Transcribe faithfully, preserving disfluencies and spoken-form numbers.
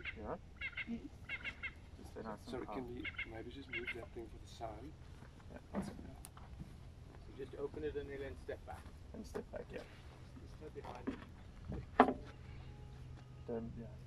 Yeah. Mm. Just very nice So and it calm. can be, maybe just move that thing for the sun. Yeah. Yeah. So just open it and then step back. And step back, yeah. Just step behind it. Don't, yeah.